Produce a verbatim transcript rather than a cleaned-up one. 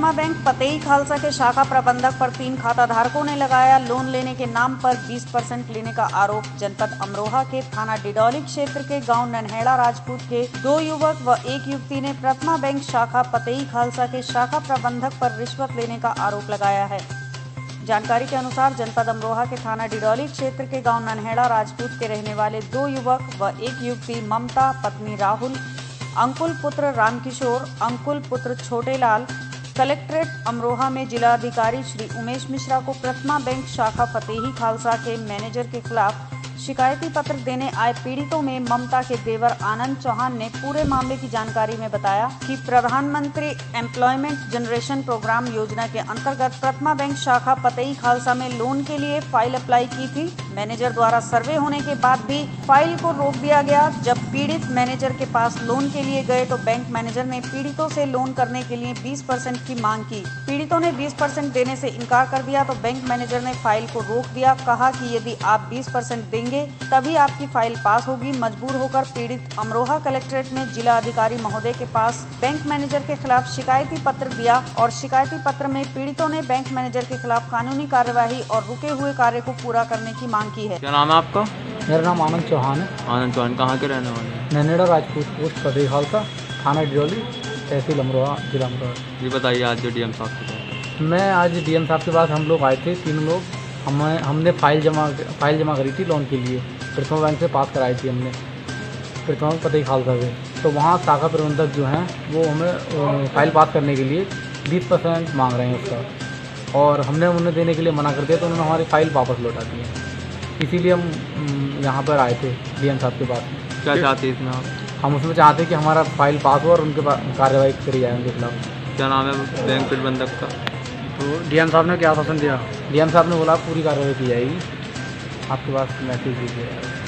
प्रथमा bank पतेई Khalsa के शाखा प्रबंधक पर तीन खाता धारकों ने लगाया लोन लेने के नाम पर बीस परसेंट लेने का आरोप। जनपद अमरोहा के थाना डिडौली क्षेत्र के गांव नन्हेड़ा राजपूत के दो युवक व एक युवती ने प्रथमा बैंक शाखा पतेई खालसा के शाखा प्रबंधक पर रिश्वत लेने का आरोप लगाया है। जानकारी के अनुसार जनपद अमरोहा के थाना डिडौली क्षेत्र के गांव नन्हेड़ा राजपूत के रहने वाले दो युवक व एक युवती ममता पत्नी राहुल, अंकुल पुत्र रामकिशोर, अंकुल पुत्र छोटेलाल कलेक्ट्रेट अमरोहा में जिलाधिकारी श्री उमेश मिश्रा को प्रथमा बैंक शाखा फतेही खालसा के मैनेजर के खिलाफ शिकायती पत्र देने आए पीड़ितों में ममता के देवर आनंद चौहान ने पूरे मामले की जानकारी में बताया कि प्रधानमंत्री एम्प्लॉयमेंट जनरेशन प्रोग्राम योजना के अंतर्गत प्रथमा बैंक शाखा पतेई खालसा में लोन के लिए फाइल अप्लाई की थी। मैनेजर द्वारा सर्वे होने के बाद भी फाइल को रोक दिया गया। जब पीड़ित मैनेजर के पास लोन के लिए गए तो बैंक मैनेजर ने पीड़ितों से लोन करने के लिए बीस परसेंट की मांग की। पीड़ितों ने बीस परसेंट देने से इनकार कर दिया तो बैंक मैनेजर ने फाइल को रोक दिया। कहा कि यदि आप बीस परसेंट देंगे तभी आपकी फाइल पास होगी। मजबूर होकर पीड़ित अमरोहा कलेक्ट्रेट में जिला अधिकारी महोदय के पास बैंक मैनेजर के खिलाफ शिकायती पत्र दिया और शिकायती पत्र में पीड़ितों ने बैंक मैनेजर के खिलाफ कानूनी कार्यवाही और रुके हुए कार्य को पूरा करने की मांग की है। क्या नाम है आपका? मेरा नाम आनंद चौहान है। आनंद चौहान कहाँ के रहने वाले हैं? नन्हेड़ा राजपूत, पोस्ट पतेई खालसा, थाना डिडौली, तहसील अमरोहा, जिला अमरोहा। जी बताइए, आज जो डीएम साहब के पास मैं आज डीएम साहब के पास हम लोग आए थे, तीन लोग। हमें हमने फाइल जमा फाइल जमा करी थी लोन के लिए, प्रथमा बैंक से पास कराई थी हमने, प्रथमा पतेई खालसा से। तो वहाँ शाखा प्रबंधक जो हैं वो हमें फाइल पास करने के लिए बीस परसेंट मांग रहे हैं उसका, और हमने उन्हें देने के लिए मना कर दिया तो उन्होंने हमारी फाइल वापस लौटा दी है। इसीलिए हम यहाँ पर आए थे डीएम साहब के पास। क्या चाहते हैं इसमें आप? हम उसमें चाहते हैं कि हमारा फाइल पास हो और उनके पास कार्रवाई करी जाए उनके खिलाफ। क्या नाम है बैंक प्रबंधक का? तो डीएम साहब ने क्या आश्वासन दिया? डीएम साहब ने बोला पूरी कार्रवाई की जाएगी, आपके पास मैसेज दीजिए।